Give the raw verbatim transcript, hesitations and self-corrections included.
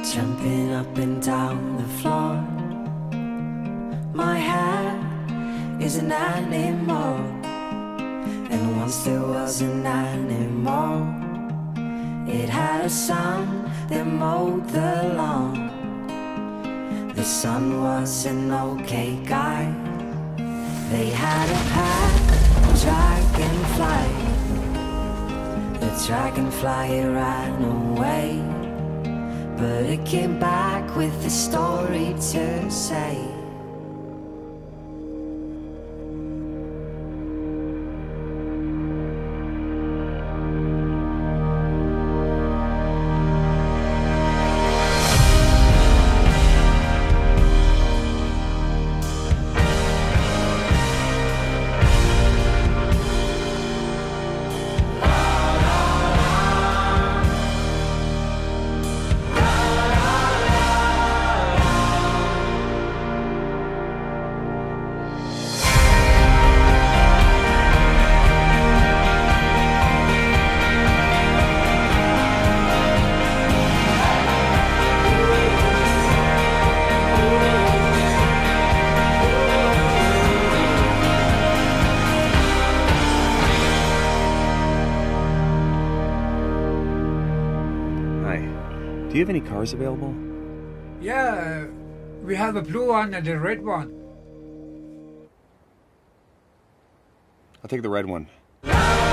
jumping up and down the floor. My hair is an animal, and once there was an animal. It had a son that mowed the lawn. The son was an okay guy. They had a pet dragonfly. The dragonfly it ran away, but it came back with a story to say. Do you have any cars available? Yeah, we have a blue one and a red one. I'll take the red one.